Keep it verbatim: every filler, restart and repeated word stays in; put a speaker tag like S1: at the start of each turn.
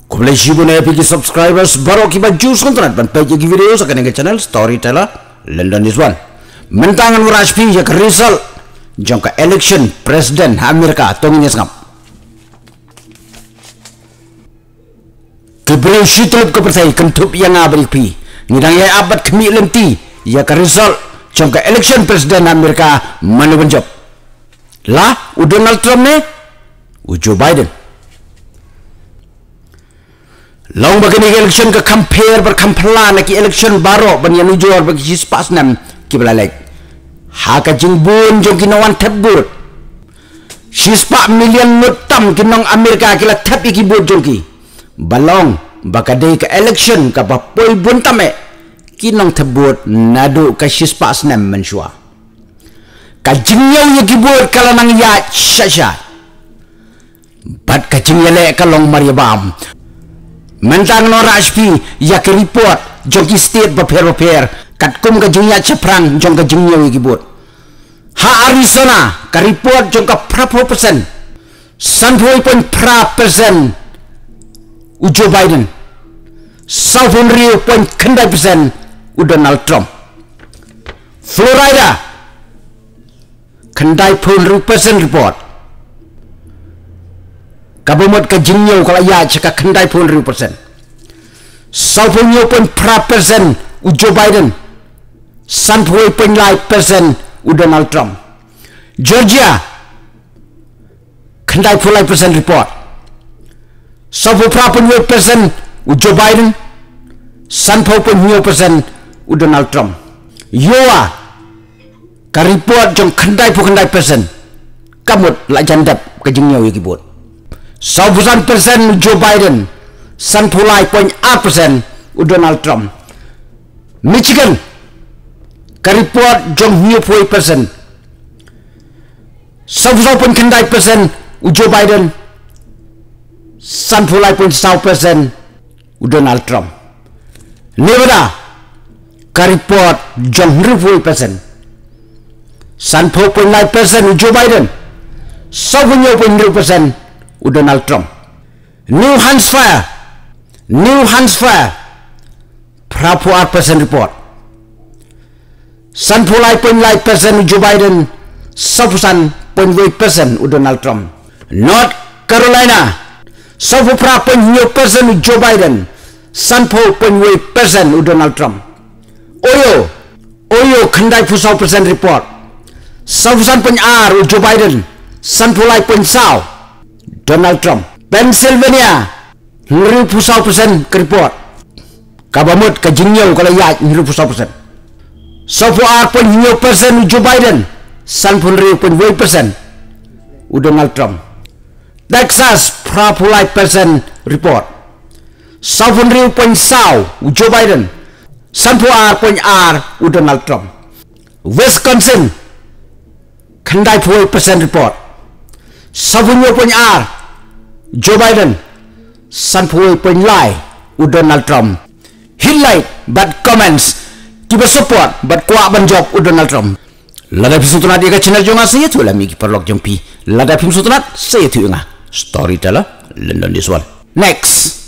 S1: Kumulai shibu na epic subscribers baru kibat jus kontrat ban page gi video sa kanang channel Storyteller London is one. Mentangan Raj P ya result jangka election Presiden Amerika tongnya sangap. Kebreu shitop kepercayaan kentup yang abrik pi. Ngidang ya abad kemi lenti ya result jangka election Presiden Amerika mana benjop. Lah, Donald Trump ne? Joe Biden. Long bagi election ke compare berkampelan lagi election baru ban yang ujur bagi sispas nam kibalalek. Haka jingbun jong kinawan tebur. Sispa million mutam kinong Amerika kila tep iki bud jongki. Balong baka day ke election ka bapoy buntame kinong tebur nadu ka sispas nam mensua. Ka jingyaw iki bud kala nang ya syasya. Bat ka jingyale kalong mariabam. Mentang no Raj P ya ke report jongki state baper-baper kat kum ka jingya ceprang jong ka jingya wikibut. Ha Arizona ka report jong ka prapo persen. Sanpoi pun pra persen u Joe Biden. Southern Rio pun kendai persen u Donald Trump. Florida kendai pun ru persen report. Kabumot ka jingyo kala ya caka kendai pun ribu persen. Salpunyo pun pra persen u Joe Biden. Sanpui pun lai persen u Donald Trump. Georgia kendai pun lai persen report. Salpu pra pun lai persen u Joe Biden. Sanpui pun lai persen u Donald Trump. Iowa ka report jong kendai pun kendai persen. Kamut la jandap ka jingyo ikibut. Saubusan persen Joe Biden, sanpulai poin a persen u Donald Trump. Michigan, karipot jong hiu pui persen. Saubusan poin kendai persen u Joe Biden, sanpulai poin sau persen u Donald Trump. Nevada, karipot jong hiu pui persen. Sanpulai poin lai persen u Joe Biden, saubunya poin hiu persen. U Donald Trump. New Hampshire, New Hampshire, prapu ar persen report. Sanpulai pun lai persen Joe Biden, sapusan pun wei persen u Donald Trump. North Carolina, sapu prapu hiu persen Joe Biden, sanpul pun wei persen u Donald Trump. Oyo, Oyo kendai pusau persen report. Sapusan pun ar u Joe Biden, sanpulai pun sau. Donald Trump. Pennsylvania ngeri pusau persen ke report. Kabamut ke jingyo kalau ya ngeri pusau persen. Sofu ar pun hiu persen Joe Biden. San pun riu pun wei persen u Donald Trump. Texas prapulai persen report. Sofu riu pun sau u Joe Biden. San pun ar pun ar u Donald Trump. Wisconsin kendai pun persen report. Sofu riu pun ar Joe Biden, sanpui pun lai u Donald Trump. Highlight but comments kiba support but kuat banjok u Donald Trump. Lada pisutunat dia channel jonga saya tu lah miki perlok jompi. Lada pisutunat saya tu ngah Storyteller London this one. Next.